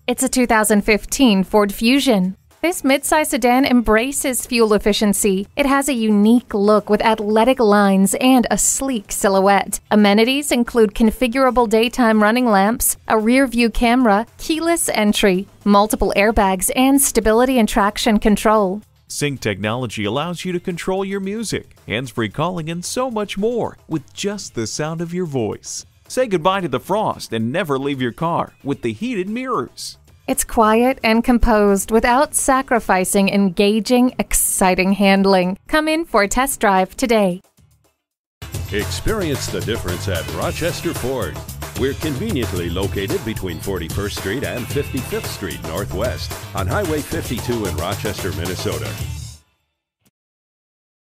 It's a 2015 Ford Fusion. This midsize sedan embraces fuel efficiency. It has a unique look with athletic lines and a sleek silhouette. Amenities include configurable daytime running lamps, a rear-view camera, keyless entry, multiple airbags, and stability and traction control. Sync technology allows you to control your music, hands-free calling, and so much more with just the sound of your voice. Say goodbye to the frost and never leave your car with the heated mirrors. It's quiet and composed without sacrificing engaging, exciting handling. Come in for a test drive today. Experience the difference at Rochester Ford. We're conveniently located between 41st Street and 55th Street Northwest on Highway 52 in Rochester, Minnesota.